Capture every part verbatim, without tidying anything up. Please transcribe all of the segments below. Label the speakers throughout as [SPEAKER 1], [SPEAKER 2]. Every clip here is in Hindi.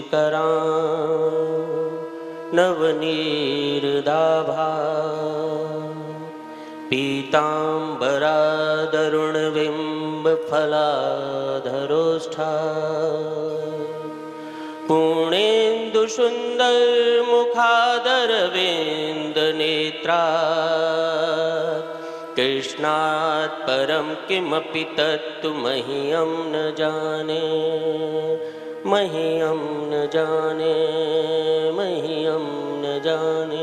[SPEAKER 1] दुष्करां नवनीरदाभा पीताम्बरादरुणबिम्बफलाधरोष्ठा पूर्णेन्दुसुन्दरमुखादरविन्दनेत्रा कृष्णात् परं किमपि तत्तु मह्यं न जाने मह्यं न जाने मह्यं न जाने।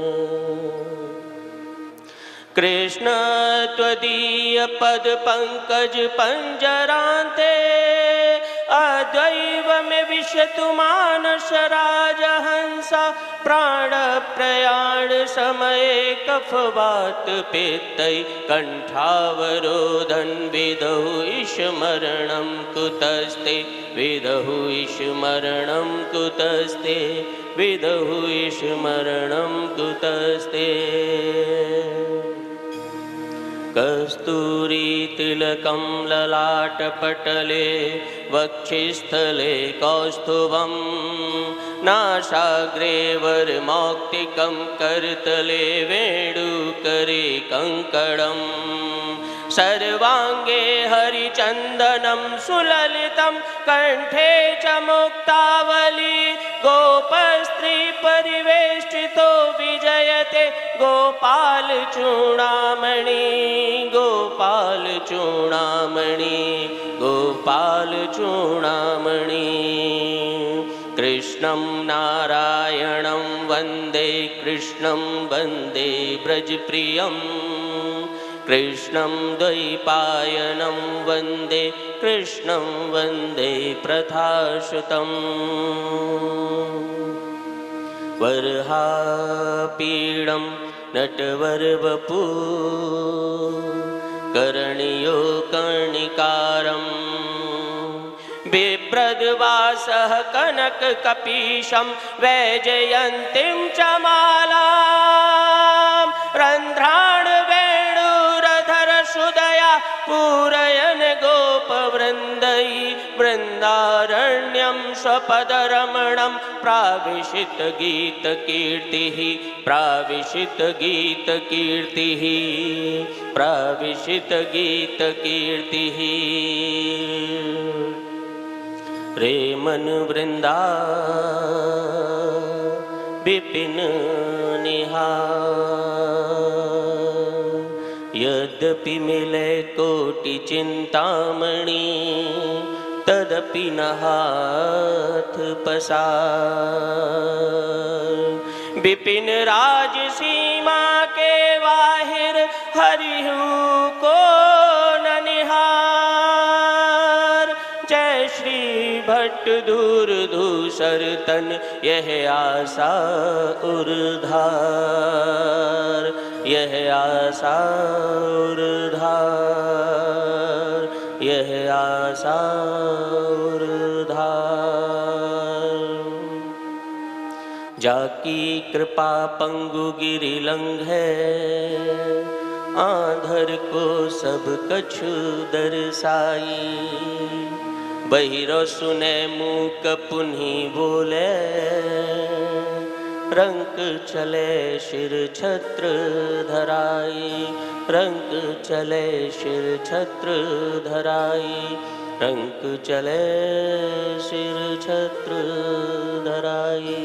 [SPEAKER 1] कृष्ण त्वदीय पद पंकज पंजरान्ते अद्वैव में विशतु मानस राजहंसा प्राण प्रयाण समये कफवात पित्तै कंठावरोधन विदहु ईशमरणं कुतस्ते विदहु ईशमरणं कुतस्ते विदहु ईशमरणं कुतस्ते। कस्तूरीतिलकं ललाटपटले वक्षस्थले कौस्तुभं नासाग्रे वरमौक्तिकं करतले वेणुकरे कङ्कणं सर्वाङ्गे हरिचन्दनं सुललितं कण्ठे च मुक्तावली गोपस्त्री परिवेष्टितो विजयते गोपाल चूड़ामणि गोपाल चूड़ामणि गोपाल चूड़ामणि। कृष्णं नारायणं वन्दे कृष्णं वन्दे ब्रजप्रियं कृष्णं द्वैपायनं वन्दे कृष्णं वन्दे प्रथासुतम्। वरहापीडं नटवरवपु करणीयो कर्णिकारं बिभ्रद्वासः कनककपीशं वैजयन्तीं च मालां रन्ध्राण वेणुरधर सुदया पूरयन् गोपवृन्दै वृन्दारण्यं स्वपदरमणं प्राविशितगीतकीर्तिः प्राविशितगीतकीर्तिः प्राविशितगीतकीर्तिः। रे मन वृंदा विपिन निहार यद्यपि मिले कोटि चिंतामणि तदपि न हाथ पसार। विपिन राज सीमा के बाहिर हरिहु को न निहार। जय श्री भट्ट दूर धूसर तन यह आशा उर्धार यह आशा उर्धार यह आशा उर्धार। जाकी कृपा पंगु गिरि लंघे आंधर को सब कछु दर्शाई। बहिरो सुने मूक पुन्ही बोले रंक चले शिर छत्र धराई रंक चले शिर छत्र धराई रंक चले शिर छत्र धराई।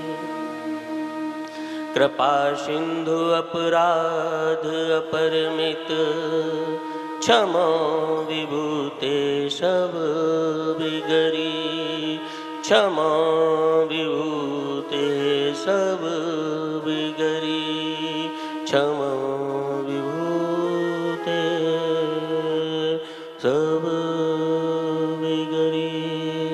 [SPEAKER 1] कृपा सिंधु अपराध अपरमित क्षमा विभूते सब बिगरी क्षमा विभूते सब बिगरी क्षमा विभूते सब बिगरी।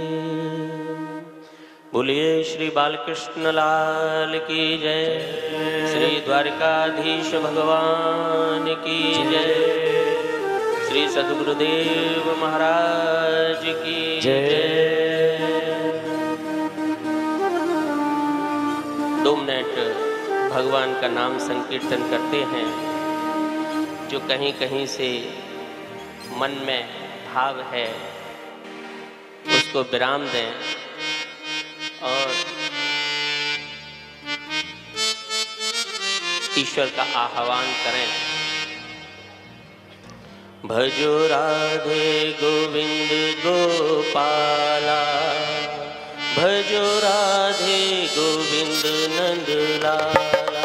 [SPEAKER 1] बोलिए श्री बालकृष्ण लाल की जय। श्री द्वारकाधीश भगवान की जय। श्री सद्गुरुदेव महाराज की जय। दो मिनट भगवान का नाम संकीर्तन करते हैं। जो कहीं कहीं से मन में भाव है उसको विराम दें और ईश्वर का आह्वान करें। भजो राधे गोविंद गोपाला, भजो राधे गोविंद नंद लाला।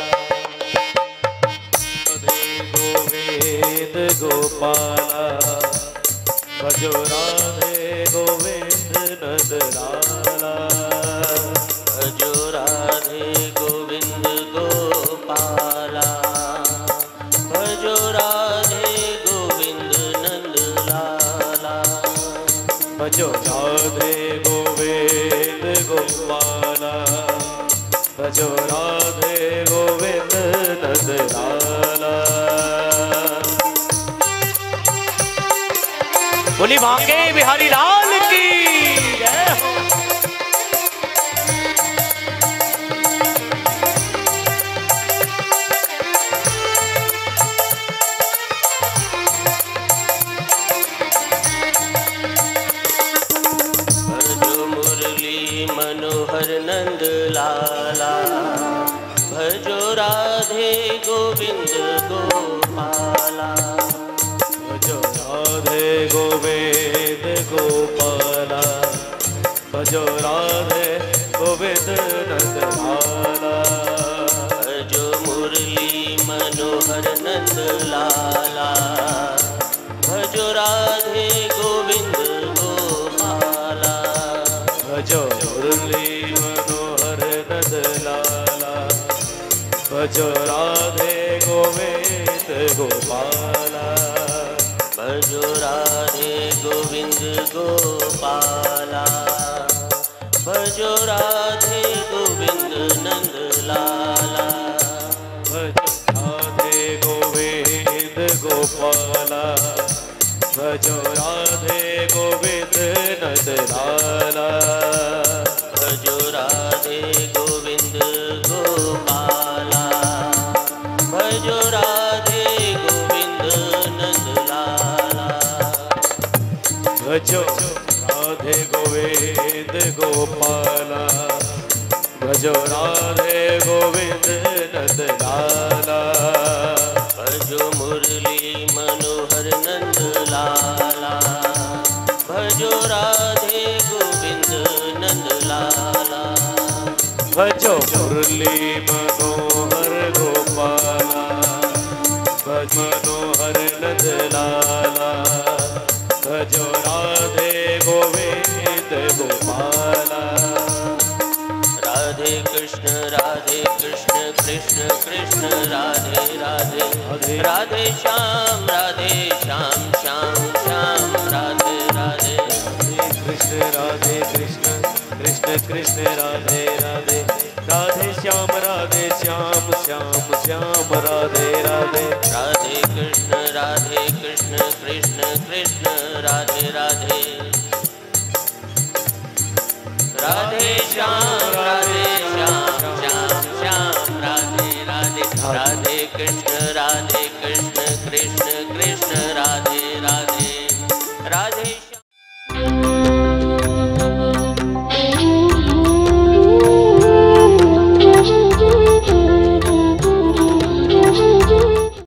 [SPEAKER 2] गोविंद गोपाला, भजो राधे गोविंद नंद लाला।
[SPEAKER 1] भजो राधे गोविंद गोपाला, भजो राधे गोविंद नंद लाला।
[SPEAKER 2] भजो राधे गोविंद गोपाला, भजो राधे गोविंद नंद लाला। बोली भांगे बिहारी लाल की जय हो।
[SPEAKER 1] भजो मुरली मनोहर नंद लाला, भजो राधे गोविंद गोपाला।
[SPEAKER 2] भजो राधे गोविंद गोपाला, भजो राधे गोविंद नंद लाला।
[SPEAKER 1] भजो मुरली मनोहर नंद लाला, भजो राधे गोविंद गोपाला।
[SPEAKER 2] भजो मुरली मनोहर नंद लाला, भजो राधे गोविंद गोपाला।
[SPEAKER 1] भजो राधे गोविंद गोपाला, भजो राधे गोविंद नंद लाला।
[SPEAKER 2] भजो राधे गोविंद गोपाला, भजो राधे गोविंद नंद लाला।
[SPEAKER 1] भजो राधे गोविंद गोपाला, भजो राधे गोविंद नंद लाला।
[SPEAKER 2] भजो राधे गोविंद गोपाला, भजो राधे गोविंद नंद लाला।
[SPEAKER 1] भजो मुरली मनोहर नंद लाला, भजो राधे गोविंद नंद लाला।
[SPEAKER 2] भजो मुरली मनोहर गोपाला, भज मनोहर नंद लाला। भजो राधे गोविंद गोपाला।
[SPEAKER 1] राधे कृष्ण राधे कृष्ण कृष्ण कृष्ण राधे राधे। राधे श्याम राधे श्याम श्याम श्याम राधे राधे।
[SPEAKER 2] कृष्ण राधे कृष्ण कृष्ण कृष्ण राधे राधे। राधे श्याम राधे श्याम श्याम श्याम राधे राधे।
[SPEAKER 1] राधे कृष्ण राधे कृष्ण कृष्ण कृष्ण राधे राधे। राधे श्याम राधे श्याम